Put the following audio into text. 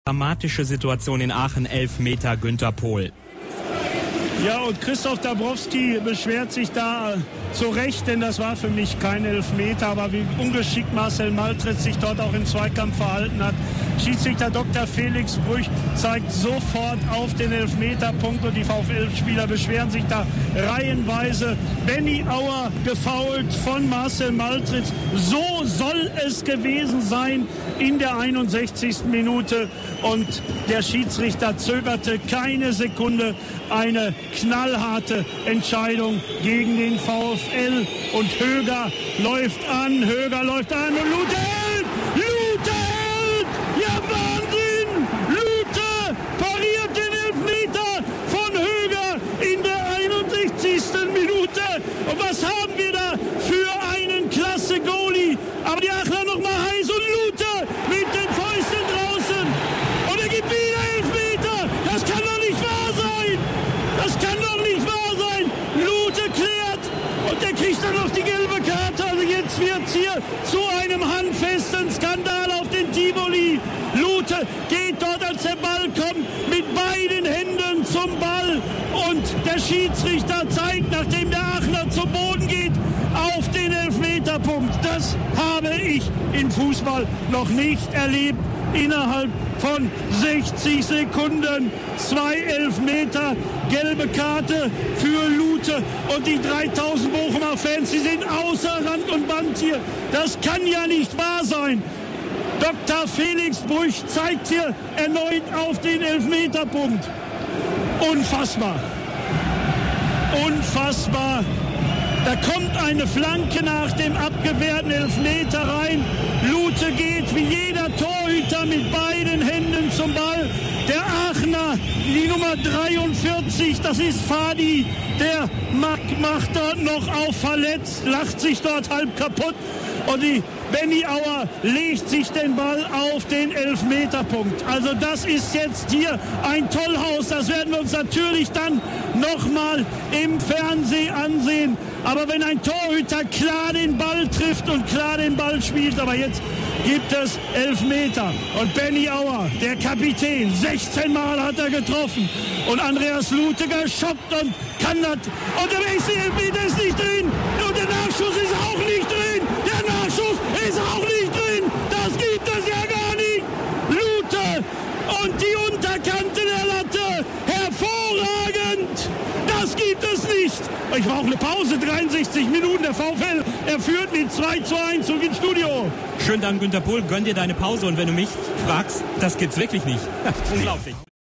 Dramatische Situation in Aachen, Elfmeter Günter Pohl. Ja, und Christoph Dabrowski beschwert sich da zu Recht, denn das war für mich kein Elfmeter, aber wie ungeschickt Marcel Maltritz sich dort auch im Zweikampf verhalten hat. Schiedsrichter Dr. Felix Brüch zeigt sofort auf den Elfmeterpunkt und die VfL-Spieler beschweren sich da reihenweise. Benny Auer gefoult von Marcel Maltritz. So soll es gewesen sein in der 61. Minute und der Schiedsrichter zögerte keine Sekunde. Eine knallharte Entscheidung gegen den VfL und Höger läuft an und Lute hält! Lute hält! Ja, Wahnsinn! Lute pariert den Elfmeter von Höger in der 61. Minute. Und was haben wir da für einen klasse Goalie? Aber die Aachener noch mal heiß und Lute mit den Fäusten draußen. Und er gibt wieder Elfmeter. Das kann doch nicht wahr sein. Das kann doch nicht wahr sein. Lute klärt und der kriegt dann noch die gelbe Karte. Also jetzt wird es hier zu einem handfesten Skandal auf den Tivoli. Lute geht dort, als der Ball kommt, mit beiden Händen zum Ball. Und der Schiedsrichter zeigt, nachdem der Aachener zu Boden geht, auf den Elfmeterpunkt. Das habe ich im Fußball noch nicht erlebt. Innerhalb von 60 Sekunden 2 Elfmeter, gelbe Karte für Lute und die 3000 Bochumer Fans, die sind außer Rand und Band hier. Das kann ja nicht wahr sein. Dr. Felix Brüch zeigt hier erneut auf den Elfmeterpunkt. Unfassbar. Unfassbar. Da kommt eine Flanke nach dem abgewehrten Elfmeter rein. Lute geht wie jeder Torhüter mit beiden Händen zum Ball. Der Aachener, die Nummer 43, das ist Fadi, der macht dort noch auf verletzt, lacht sich dort halb kaputt. Und die Benny Auer legt sich den Ball auf den Elfmeterpunkt. Also das ist jetzt hier ein Tollhaus. Das werden wir uns natürlich dann nochmal im Fernsehen ansehen. Aber wenn ein Torhüter klar den Ball trifft und klar den Ball spielt, aber jetzt gibt es Elfmeter. Und Benny Auer, der Kapitän, 16 Mal hat er getroffen. Und Andreas Lute geschockt und kann das. Und der nächste Elfmeter ist nicht drin. Und der Nachschuss ist auch nicht drin. Der Nachschuss ist auch nicht drin. Das gibt es ja gar nicht. Lute und die Unterkante der Latte. Hervorragend. Das gibt es nicht. Ich brauche eine Pause. 63 Minuten. Der VfL, er führt mit 2:1 zurück ins Studio. Schönen Dank, Günter Pohl. Gönn dir deine Pause. Und wenn du mich fragst, das gibt's wirklich nicht. Unglaublich.